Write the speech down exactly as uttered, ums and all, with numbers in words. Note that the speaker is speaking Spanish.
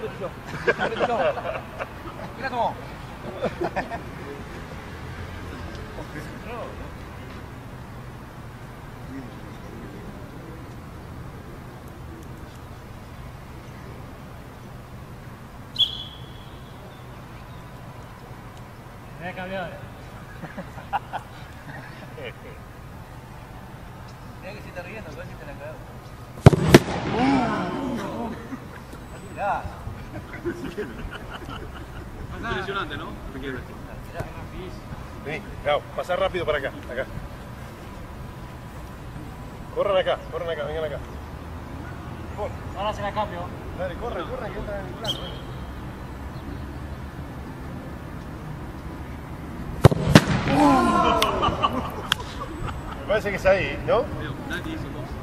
Repetilo. Repetilo. Mira cómo. Mira campeón. Mira que se está riendo, coño, te la cagó. Mirá. Es impresionante, ¿no? Me quiero. Vení, Gao, pasá rápido para acá, acá. Corran acá, corran acá, vengan acá. Corre. Ahora se la cambio. Dale, corre, corre, que entra en el plano. Me parece que es ahí, ¿no? Nadie hizo dos.